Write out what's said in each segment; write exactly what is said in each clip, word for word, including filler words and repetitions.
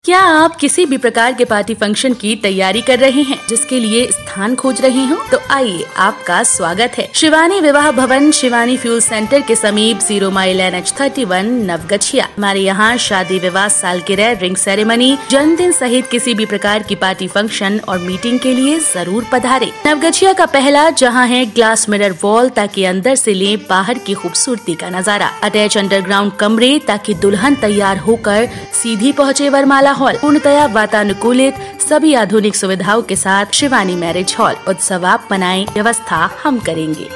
क्या आप किसी भी प्रकार के पार्टी फंक्शन की तैयारी कर रहे हैं, जिसके लिए स्थान खोज रहे हो? तो आइए, आपका स्वागत है शिवानी विवाह भवन, शिवानी फ्यूल सेंटर के समीप, zero mile N H thirty one, Navgachhia. हमारे यहाँ शादी, विवाह, सालगिरह, रिंग सेरेमनी, जन्मदिन सहित किसी भी प्रकार की पार्टी फंक्शन और मीटिंग के लिए जरूर पधारे। नवगछिया का पहला जहाँ है ग्लास मिरर वॉल, ताकि अंदर से ले बाहर की खूबसूरती का नजारा। अटैच अंडरग्राउंड कमरे, ताकि दुल्हन तैयार होकर सीधी पहुँचे वरमाला हॉल। पूर्णतया वातानुकूलित, सभी आधुनिक सुविधाओं के साथ शिवानी मैरिज हॉल। उत्सव आप मनाएं, व्यवस्था हम करेंगे।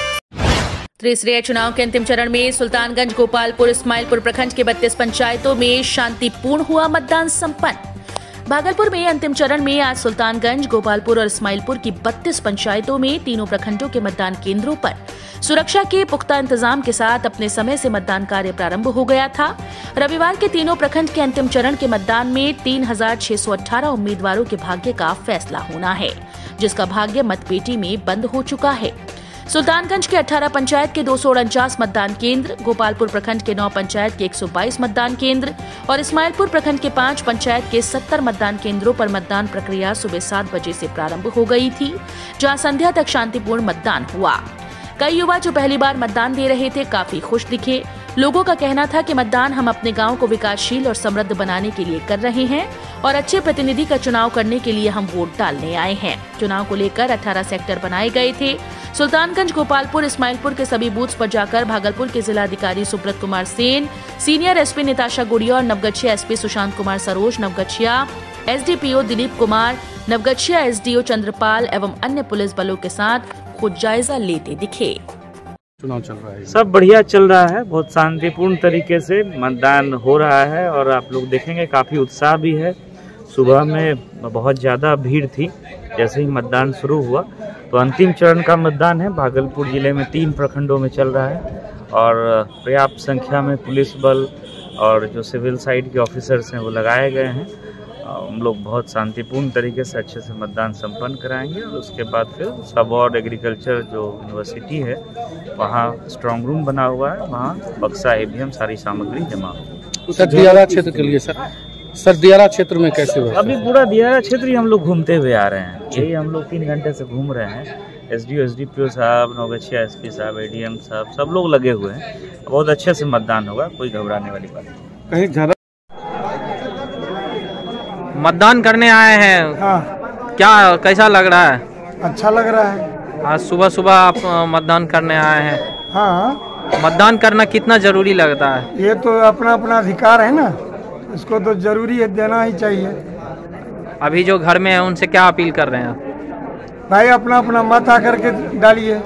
त्रिस्तरीय चुनाव के अंतिम चरण में सुल्तानगंज, गोपालपुर, इस्माइलपुर प्रखंड के बत्तीस पंचायतों में शांतिपूर्ण हुआ मतदान संपन्न। भागलपुर में अंतिम चरण में आज सुल्तानगंज, गोपालपुर और इस्माइलपुर की बत्तीस पंचायतों में तीनों प्रखंडों के मतदान केंद्रों पर सुरक्षा के पुख्ता इंतजाम के साथ अपने समय से मतदान कार्य प्रारंभ हो गया था। रविवार के तीनों प्रखंड के अंतिम चरण के मतदान में तीन हजार छह सौ अठारह उम्मीदवारों के भाग्य का फैसला होना है, जिसका भाग्य मतपेटी में बंद हो चुका है। सुल्तानगंज के अठारह पंचायत के दो सौ उनचास मतदान केंद्र, गोपालपुर प्रखंड के नौ पंचायत के एक सौ बाईस मतदान केंद्र और इस्माइलपुर प्रखंड के पाँच पंचायत के सत्तर मतदान केंद्रों पर मतदान प्रक्रिया सुबह सात बजे से प्रारंभ हो गई थी, जहां संध्या तक शांतिपूर्ण मतदान हुआ। कई युवा जो पहली बार मतदान दे रहे थे काफी खुश दिखे। लोगों का कहना था कि मतदान हम अपने गांव को विकासशील और समृद्ध बनाने के लिए कर रहे हैं और अच्छे प्रतिनिधि का चुनाव करने के लिए हम वोट डालने आए हैं। चुनाव को लेकर अठारह सेक्टर बनाए गए थे। सुल्तानगंज, गोपालपुर, इस्माइलपुर के सभी बूथ्स पर जाकर भागलपुर के जिलाधिकारी सुब्रत कुमार सेन, सीनियर एसपी निताशा गुड़िया और Navgachhia SP Sushant Kumar Saroj, Navgachhia SDPO Dilip Kumar, Navgachhia SDO Chandrapal एवं अन्य पुलिस बलों के साथ खुद जायजा लेते दिखे। चुनाव चल रहा है, सब बढ़िया चल रहा है, बहुत शांतिपूर्ण तरीके से मतदान हो रहा है और आप लोग देखेंगे काफी उत्साह भी है। सुबह में बहुत ज़्यादा भीड़ थी, जैसे ही मतदान शुरू हुआ तो अंतिम चरण का मतदान है। भागलपुर जिले में तीन प्रखंडों में चल रहा है और पर्याप्त संख्या में पुलिस बल और जो सिविल साइड के ऑफिसर्स हैं वो लगाए गए हैं। हम लोग बहुत शांतिपूर्ण तरीके से अच्छे से मतदान संपन्न कराएंगे और उसके बाद फिर सब और एग्रीकल्चर जो यूनिवर्सिटी है वहाँ स्ट्रांग रूम बना हुआ है, वहाँ बक्सा ईवीएम सारी सामग्री जमा हो। सर दियारा क्षेत्र के लिए सर सर दियारा क्षेत्र में कैसे हुआ? अभी पूरा दियारा क्षेत्र ही हम लोग घूमते हुए आ रहे हैं, यही हम लोग तीन घंटे से घूम रहे हैं। एसडीओ एसडीपीओ साहब, नवगछिया एसपी साहब, एडीएम साहब, सब लोग लगे हुए हैं। बहुत अच्छे से मतदान होगा, कोई घबराने वाली बात नहीं। कहीं ज्यादा मतदान करने आए हैं। हाँ। क्या कैसा लग रहा है? अच्छा लग रहा है। आज सुबह सुबह आप मतदान करने आए हैं। हाँ, मतदान करना कितना जरूरी लगता है? ये तो अपना अपना अधिकार है ना, इसको तो जरूरी है, देना ही चाहिए। अभी जो घर में है उनसे क्या अपील कर रहे हैं? भाई अपना अपना मत आकर के डालिए।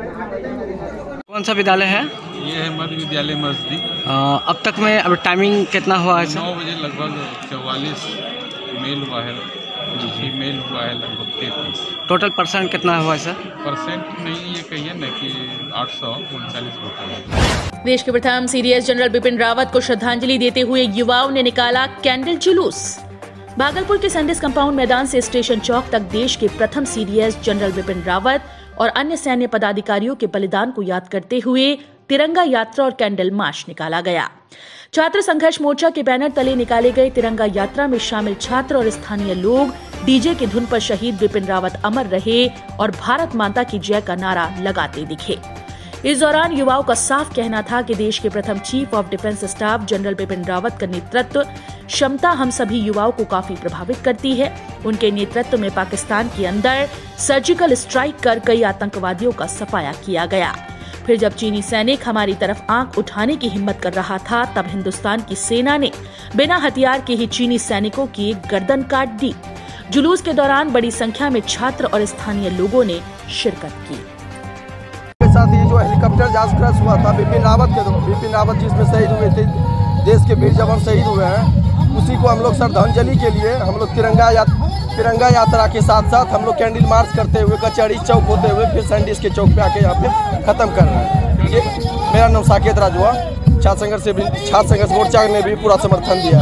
कौन सा विद्यालय है? ये है मध्य विद्यालय मस्जिद। अब तक में अब टाइमिंग कितना हुआ है? नौ बजे लगभग चौवालीस मेल हुआ है जी, फीमेल हुआ है लगभग तैंतीस। टोटल परसेंट कितना हुआ है सर? परसेंट नहीं, ये कहिए ना कि आठ सौ उनचालीस वोट। देश के प्रथम सीडीएस जनरल बिपिन रावत को श्रद्धांजलि देते हुए युवाओं ने निकाला कैंडल जुलूस। भागलपुर के सैंडिस कंपाउंड मैदान से स्टेशन चौक तक देश के प्रथम सीडीएस जनरल बिपिन रावत और अन्य सैन्य पदाधिकारियों के बलिदान को याद करते हुए तिरंगा यात्रा और कैंडल मार्च निकाला गया। छात्र संघर्ष मोर्चा के बैनर तले निकाले गए तिरंगा यात्रा में शामिल छात्र और स्थानीय लोग डीजे की धुन पर शहीद बिपिन रावत अमर रहे और भारत माता की जय का नारा लगाते दिखे। इस दौरान युवाओं का साफ कहना था कि देश के प्रथम chief of defence staff general Bipin Rawat का नेतृत्व क्षमता हम सभी युवाओं को काफी प्रभावित करती है। उनके नेतृत्व में पाकिस्तान के अंदर सर्जिकल स्ट्राइक कर कई आतंकवादियों का सफाया किया गया। फिर जब चीनी सैनिक हमारी तरफ आंख उठाने की हिम्मत कर रहा था, तब हिंदुस्तान की सेना ने बिना हथियार के ही चीनी सैनिकों की गर्दन काट दी। जुलूस के दौरान बड़ी संख्या में छात्र और स्थानीय लोगों ने शिरकत की। के साथ ये जो हेलीकॉप्टर जहाज क्रैश हुआ था बिपिन रावत के बिपिन रावत जिसमें शहीद हुए थे, देश के वीर जवान शहीद हुए हैं, उसी को हम लोग श्रद्धांजलि के लिए हम लोग तिरंगा या तिरंगा यात्रा के साथ साथ हम लोग कैंडल मार्च करते हुए कचहरी चौक होते हुए फिर सैंडिस के चौक पे आके यहाँ पे खत्म कर रहे हैं। ये मेरा नाम साकेत राजवा, छात्र संघर्ष से भी छात्र संघर्ष मोर्चा ने भी पूरा समर्थन दिया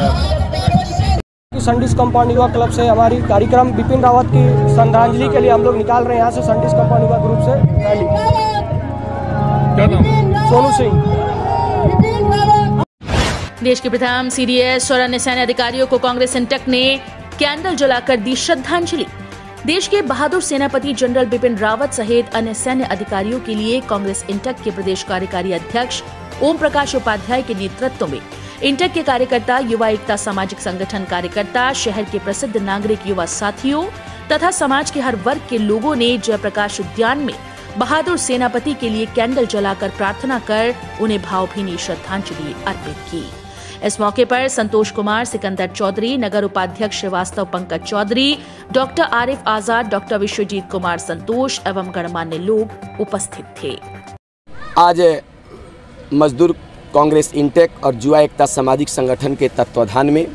है। सैंडिस कंपाउंड युवा क्लब से हमारी कार्यक्रम बिपिन रावत की श्रद्धांजलि के लिए हम लोग निकाल रहे हैं यहाँ से सैंडिस कंपाउंड युवा ग्रुप से रैली। क्या नाम? सोनू सिंह। देश के प्रथम सीडीएस और अन्य सैन्य अधिकारियों को कांग्रेस इंटक ने कैंडल जलाकर दी श्रद्धांजलि। देश के बहादुर सेनापति जनरल बिपिन रावत सहित अन्य सैन्य अधिकारियों के लिए कांग्रेस इंटक के प्रदेश कार्यकारी अध्यक्ष ओम प्रकाश उपाध्याय के नेतृत्व में इंटक के कार्यकर्ता, युवा एकता सामाजिक संगठन कार्यकर्ता, शहर के प्रसिद्ध नागरिक युवा साथियों तथा समाज के हर वर्ग के लोगों ने जयप्रकाश उद्यान में बहादुर सेनापति के लिए कैंडल जलाकर प्रार्थना कर उन्हें भावभीनी श्रद्धांजलि अर्पित की। इस मौके पर संतोष कुमार, सिकंदर चौधरी, नगर उपाध्यक्ष श्रीवास्तव पंकज चौधरी, डॉक्टर आरिफ आजाद, डॉक्टर विश्वजीत कुमार संतोष एवं गणमान्य लोग उपस्थित थे। आज मजदूर कांग्रेस इंटेक और युवा एकता सामाजिक संगठन के तत्वाधान में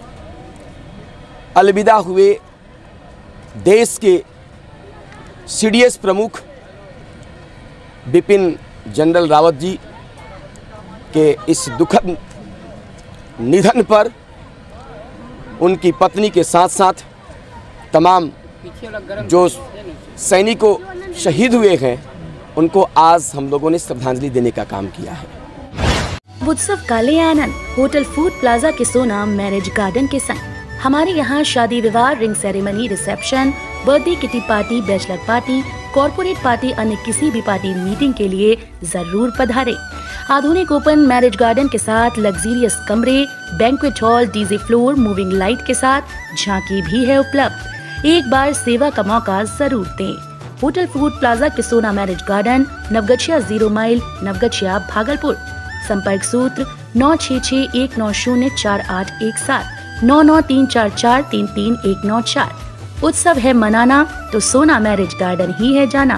अलविदा हुए देश के सीडीएस प्रमुख बिपिन जनरल रावत जी के इस दुखद निधन पर उनकी पत्नी के साथ साथ तमाम जो सैनिकों शहीद हुए हैं उनको आज हम लोगों ने श्रद्धांजलि देने का काम किया है। उत्सव का ले आनंद होटल फूड प्लाजा के सोना मैरिज गार्डन के संग हमारे यहाँ शादी विवाह, ring ceremony, reception, birthday kitty party, bachelor party, corporate party, अन्य किसी भी पार्टी मीटिंग के लिए जरूर पधारें। आधुनिक ओपन मैरिज गार्डन के साथ लग्जरियस कमरे, banquet hall, DJ floor, moving light के साथ झांकी भी है उपलब्ध। एक बार सेवा का मौका जरूर दें। होटल फूड प्लाजा के Sona marriage garden, Navgachhia zero mile, Navgachhia, Bhagalpur. संपर्क सूत्र नौ छह छह एक नौ शून्य चार आठ एक सात, नौ नौ तीन चार चार तीन तीन एक नौ चार। उत्सव है मनाना तो सोना मैरिज गार्डन ही है जाना।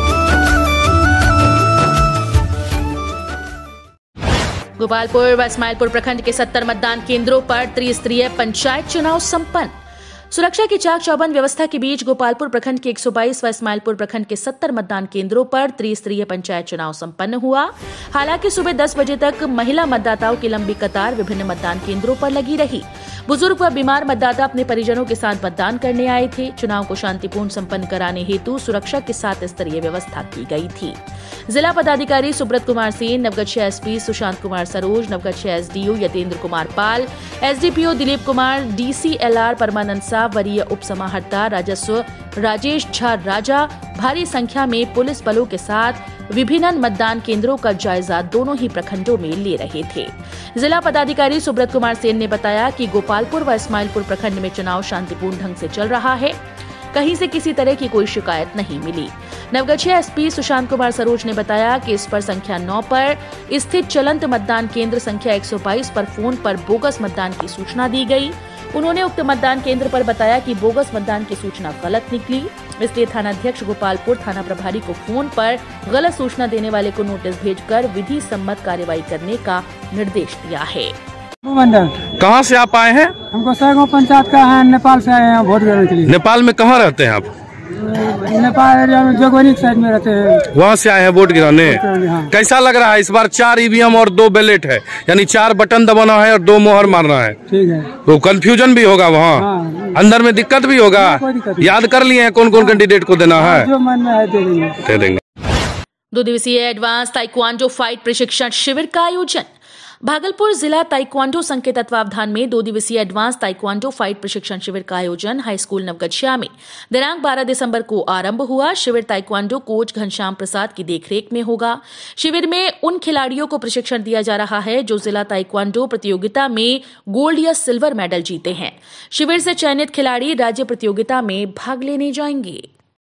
गोपालपुर व इस्माइलपुर प्रखंड के सत्तर मतदान केंद्रों पर त्रिस्तरीय पंचायत चुनाव संपन्न। सुरक्षा की चाक चौबंद व्यवस्था के बीच गोपालपुर प्रखंड के एक सौ बाईस व इस्माइलपुर प्रखंड के सत्तर मतदान केंद्रों पर त्रिस्तरीय पंचायत चुनाव संपन्न हुआ। हालांकि सुबह दस बजे तक महिला मतदाताओं की लंबी कतार विभिन्न मतदान केंद्रों पर लगी रही। बुजुर्ग व बीमार मतदाता अपने परिजनों के साथ मतदान करने आए थे। चुनाव को शांतिपूर्ण संपन्न कराने हेतु सुरक्षा के साथ स्तरीय व्यवस्था की गई थी। जिला पदाधिकारी Subrata Kumar Sen, Navgachhia SP Sushant Kumar Saroj, Navgachhia SDO Yatendra Kumar Pal, SDPO Dilip Kumar, DCLR Parmanand Sah, वरीय उप समाहर्ता राजस्व राजेश झा राजा भारी संख्या में पुलिस बलों के साथ विभिन्न मतदान केंद्रों का जायजा दोनों ही प्रखंडों में ले रहे थे। जिला पदाधिकारी सुब्रत कुमार सेन ने बताया कि गोपालपुर व इस्माइलपुर प्रखंड में चुनाव शांतिपूर्ण ढंग से चल रहा है। कहीं से किसी तरह की कोई शिकायत नहीं मिली। नवगछिया एसपी सुशांत कुमार सरोज ने बताया कि इस पर संख्या नौ पर स्थित चलंत मतदान केंद्र संख्या एक सौ बाईस पर फोन पर बोगस मतदान की सूचना दी गई। उन्होंने उक्त मतदान केंद्र पर बताया कि बोगस मतदान की सूचना गलत निकली, इसलिए थानाध्यक्ष गोपालपुर थाना प्रभारी को फोन पर गलत सूचना देने वाले को नोटिस भेजकर विधि सम्मत कार्रवाई करने का निर्देश दिया है। कहाँ से आप आए हैं? हमको सैगो पंचायत का है, नेपाल से आए हैं वोट देने के लिए। नेपाल में कहाँ रहते हैं आप? नेपाल एरिया में जोगोनी साइड में रहते हैं। वहाँ से आए हैं वोट गिराने। हाँ। कैसा लग रहा है? इस बार चार ईवीएम और दो बैलेट है, यानी चार बटन दबाना है और दो मोहर मारना है। ठीक है। तो कंफ्यूजन भी होगा वहाँ। हाँ। अंदर में दिक्कत भी होगा। याद कर लिए हैं कौन कौन कैंडिडेट को देना है? जो मन में है दे देंगे। दे देंगे। दो दिवसीय एडवांस ताइक्वांडो फाइट प्रशिक्षण शिविर का आयोजन। भागलपुर जिला ताइक्वांडो संघ के तत्वावधान में दो दिवसीय एडवांस ताइक्वांडो फाइट प्रशिक्षण शिविर का आयोजन हाई स्कूल नवगछिया में दिनांक बारह दिसंबर को आरंभ हुआ। शिविर ताइक्वांडो कोच घनश्याम प्रसाद की देखरेख में होगा। शिविर में उन खिलाड़ियों को प्रशिक्षण दिया जा रहा है जो जिला ताइक्वांडो प्रतियोगिता में गोल्ड या सिल्वर मेडल जीते हैं। शिविर से चयनित खिलाड़ी राज्य प्रतियोगिता में भाग लेने जाएंगे।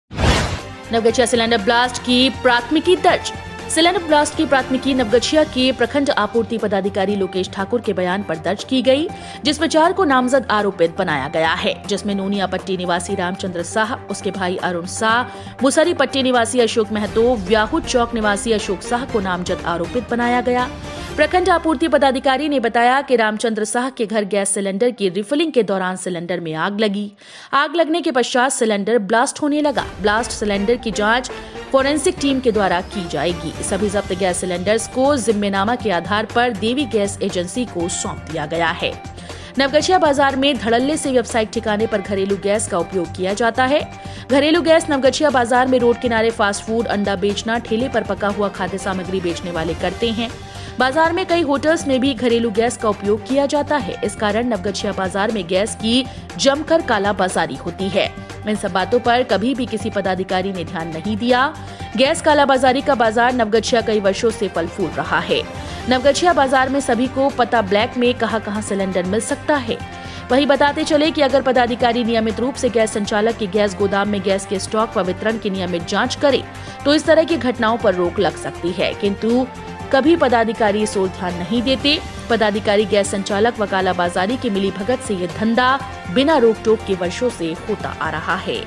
नवगछिया सिलेंडर ब्लास्ट की प्राथमिकी दर्ज। सिलेंडर ब्लास्ट की प्राथमिकी नवगछिया के प्रखंड आपूर्ति पदाधिकारी लोकेश ठाकुर के बयान पर दर्ज की गई, जिसमें चार को नामजद आरोपित बनाया गया है, जिसमें नोनिया पट्टी निवासी रामचंद्र साह, उसके भाई अरुण साह, मुसरी पट्टी निवासी अशोक महतो, व्याहुट चौक निवासी अशोक साह को नामजद आरोपित बनाया गया। प्रखंड आपूर्ति पदाधिकारी ने बताया कि रामचंद्र साह के घर गैस सिलेंडर की रिफिलिंग के दौरान सिलेंडर में आग लगी। आग लगने के पश्चात सिलेंडर ब्लास्ट होने लगा। ब्लास्ट सिलेंडर की जांच फोरेंसिक टीम के द्वारा की जाएगी। सभी जब्त गैस सिलेंडर्स को जिम्मेनामा के आधार पर देवी गैस एजेंसी को सौंप दिया गया है। नवगछिया बाजार में धड़ल्ले से व्यावसायिक ठिकाने पर घरेलू गैस का उपयोग किया जाता है। घरेलू गैस नवगछिया बाजार में रोड किनारे फास्ट फूड, अंडा बेचना, ठेले पर पका हुआ खाद्य सामग्री बेचने वाले करते हैं। बाजार में कई होटल्स में भी घरेलू गैस का उपयोग किया जाता है। इस कारण नवगछिया बाजार में गैस की जमकर कालाबाजारी होती है। इन सब बातों पर कभी भी किसी पदाधिकारी ने ध्यान नहीं दिया। गैस कालाबाजारी का बाजार नवगछिया कई वर्षों से फल फूल रहा है। नवगछिया बाजार में सभी को पता ब्लैक में कहां कहां सिलेंडर मिल सकता है। वहीं बताते चले कि अगर पदाधिकारी नियमित रूप से गैस संचालक के गैस गोदाम में गैस के स्टॉक व वितरण की नियमित जांच करे तो इस तरह की घटनाओं पर रोक लग सकती है, किंतु कभी पदाधिकारी इस ओर ध्यान नहीं देते। पदाधिकारी गैस संचालक व कालाबाजारी की मिलीभगत से ये धंधा बिना रोक टोक के वर्षों से होता आ रहा है।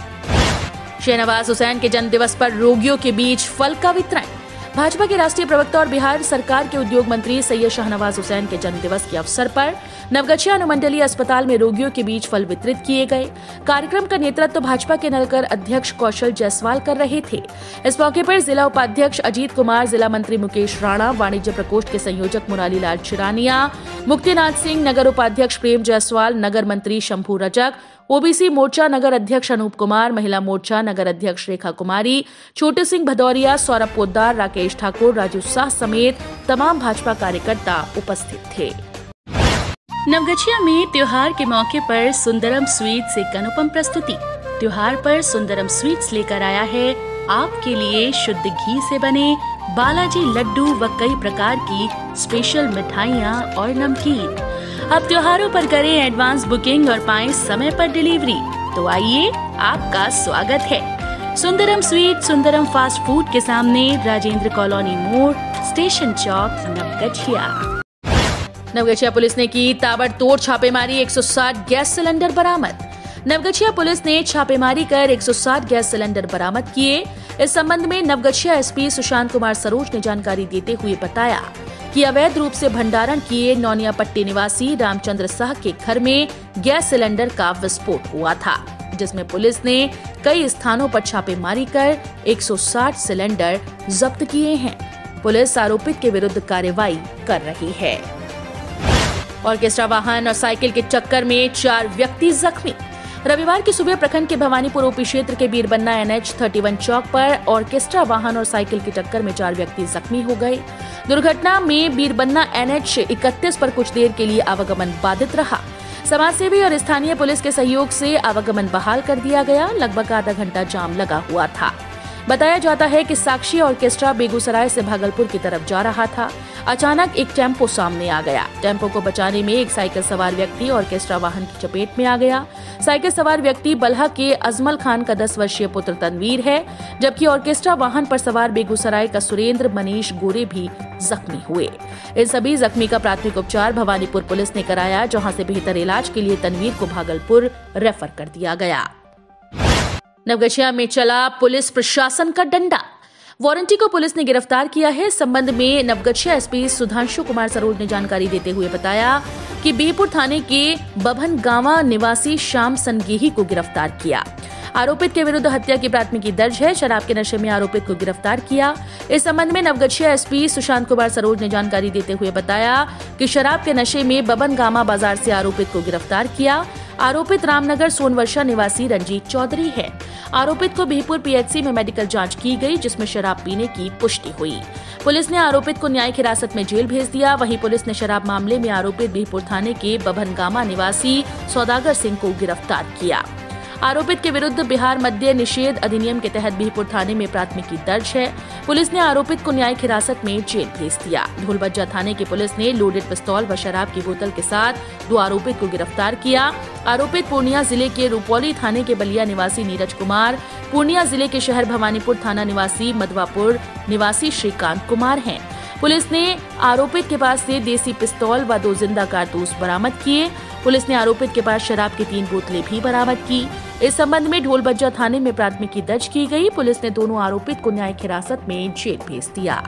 शाहनवाज हुसैन के जन्म दिवस पर रोगियों के बीच फल का वितरण। भाजपा के राष्ट्रीय प्रवक्ता और बिहार सरकार के उद्योग मंत्री सैयद शाहनवाज हुसैन के जन्म दिवस के अवसर पर नवगछिया अनुमंडलीय अस्पताल में रोगियों के बीच फल वितरित किए गए। कार्यक्रम का नेतृत्व तो भाजपा के नगर अध्यक्ष कौशल जायसवाल कर रहे थे। इस मौके पर जिला उपाध्यक्ष अजीत कुमार, जिला मंत्री मुकेश राणा, वाणिज्य प्रकोष्ठ के संयोजक मुरारी लाल चिरानिया, मुक्तिनाथ सिंह, नगर उपाध्यक्ष प्रेम जायसवाल, नगर मंत्री शंभू रजक, ओबीसी मोर्चा नगर अध्यक्ष अनूप कुमार, महिला मोर्चा नगर अध्यक्ष रेखा कुमारी, छोटे सिंह भदौरिया, सौरभ पोद्दार, राकेश ठाकुर, राजू शाह समेत तमाम भाजपा कार्यकर्ता उपस्थित थे। नवगछिया में त्योहार के मौके पर सुंदरम स्वीट्स एक अनुपम प्रस्तुति। त्योहार पर सुंदरम स्वीट्स लेकर आया है आपके लिए शुद्ध घी से बने बालाजी लड्डू व कई प्रकार की स्पेशल मिठाइयाँ और नमकीन। अब त्योहारों पर करें एडवांस बुकिंग और पाएं समय पर डिलीवरी। तो आइए, आपका स्वागत है। Sundaram sweet Sundaram fast food के सामने, राजेंद्र कॉलोनी मोड़, स्टेशन चौक, नवगछिया। नवगछिया पुलिस ने की ताबड़तोड़ छापेमारी, एक सौ साठ गैस सिलेंडर बरामद। नवगछिया पुलिस ने छापेमारी कर एक सौ साठ गैस सिलेंडर बरामद किए। इस संबंध में नवगछिया एसपी सुशांत कुमार सरोज ने जानकारी देते हुए बताया कि अवैध रूप से भंडारण किए नौनिया पट्टी निवासी रामचंद्र साह के घर में गैस सिलेंडर का विस्फोट हुआ था, जिसमें पुलिस ने कई स्थानों पर छापेमारी कर एक सौ साठ सिलेंडर जब्त किए हैं। पुलिस आरोपित के विरुद्ध कार्रवाई कर रही है। ऑर्केस्ट्रा वाहन और साइकिल के टक्कर में चार व्यक्ति जख्मी। रविवार की सुबह प्रखंड के भवानीपुर ओपी क्षेत्र के बीरबन्ना एन एच इकतीस चौक पर ऑर्केस्ट्रा वाहन और साइकिल की टक्कर में चार व्यक्ति जख्मी हो गए। दुर्घटना में बीरबन्ना एन एच इकतीस पर कुछ देर के लिए आवागमन बाधित रहा। समाजसेवी और स्थानीय पुलिस के सहयोग से आवागमन बहाल कर दिया गया। लगभग आधा घंटा जाम लगा हुआ था। बताया जाता है कि साक्षी ऑर्केस्ट्रा बेगूसराय से भागलपुर की तरफ जा रहा था। अचानक एक टेम्पो सामने आ गया। टेम्पो को बचाने में एक साइकिल सवार व्यक्ति ऑर्केस्ट्रा वाहन की चपेट में आ गया। साइकिल सवार व्यक्ति बल्हा के अजमल खान का दस वर्षीय पुत्र तनवीर है, जबकि ऑर्केस्ट्रा वाहन पर सवार बेगूसराय का सुरेंद्र मनीष गोरे भी जख्मी हुए। इन सभी जख्मी का प्राथमिक उपचार भवानीपुर पुलिस ने कराया, जहां से बेहतर इलाज के लिए तनवीर को भागलपुर रेफर कर दिया गया। नवगछिया में चला पुलिस प्रशासन का डंडा। वारंटी को पुलिस ने गिरफ्तार किया है। इस संबंध में नवगछिया एसपी सुधांशु कुमार सरोज ने जानकारी देते हुए बताया कि बीरपुर थाने के बभन गांवा निवासी श्याम सनगेही को गिरफ्तार किया। आरोपित के विरुद्ध हत्या की प्राथमिकी दर्ज है। शराब के नशे में आरोपित को गिरफ्तार किया। इस संबंध में नवगछिया एसपी सुशांत कुमार सरोज ने जानकारी देते हुए बताया कि शराब के नशे में बभन गांवा बाजार से आरोपित को गिरफ्तार किया। आरोपित रामनगर सोनवर्षा निवासी रंजीत चौधरी है। आरोपित को बिहपुर पीएचसी में मेडिकल जांच की गई, जिसमें शराब पीने की पुष्टि हुई। पुलिस ने आरोपित को न्यायिक हिरासत में जेल भेज दिया। वहीं पुलिस ने शराब मामले में आरोपित बिहपुर थाने के बभनगामा निवासी सौदागर सिंह को गिरफ्तार किया। आरोपित के विरुद्ध बिहार मद्य निषेध अधिनियम के तहत बिहपुर थाने में प्राथमिकी दर्ज है। पुलिस ने आरोपित को न्यायिक हिरासत में जेल भेज दिया। ढोलबज्जा थाने की पुलिस ने लोडेड पिस्तौल व शराब की बोतल के साथ दो आरोपित को गिरफ्तार किया। आरोपित पूर्णिया जिले के रुपौली थाने के बलिया निवासी नीरज कुमार, पूर्णिया जिले के शहर भवानीपुर थाना निवासी मधवापुर निवासी श्रीकांत कुमार हैं। पुलिस ने आरोपित के पास से देसी पिस्तौल व दो जिंदा कारतूस बरामद किए। पुलिस ने आरोपित के पास शराब की तीन बोतलें भी बरामद की। इस संबंध में ढोलबज्जा थाने में प्राथमिकी दर्ज की गई। पुलिस ने दोनों आरोपित को न्यायिक हिरासत में जेल भेज दिया।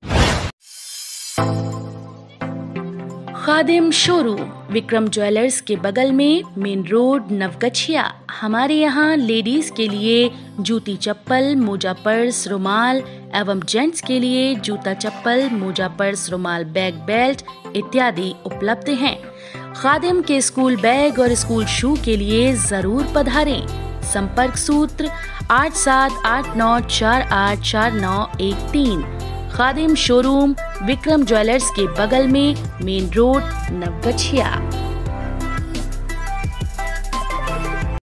खादिम शोरूम विक्रम ज्वेलर्स के बगल में, मेन रोड, नवगछिया। हमारे यहाँ लेडीज के लिए जूती चप्पल, मोजा पर्स, रुमाल एवं जेंट्स के लिए जूता चप्पल, मोजा पर्स, रुमाल, बैग, बेल्ट इत्यादि उपलब्ध हैं। खादिम के स्कूल बैग और स्कूल शू के लिए जरूर पधारें। संपर्क सूत्र आठ सात आठ नौ चार आठ चार नौ एक तीन खादिम शोरूम, विक्रम ज्वेलर्स के बगल में, मेन रोड, नवगछिया।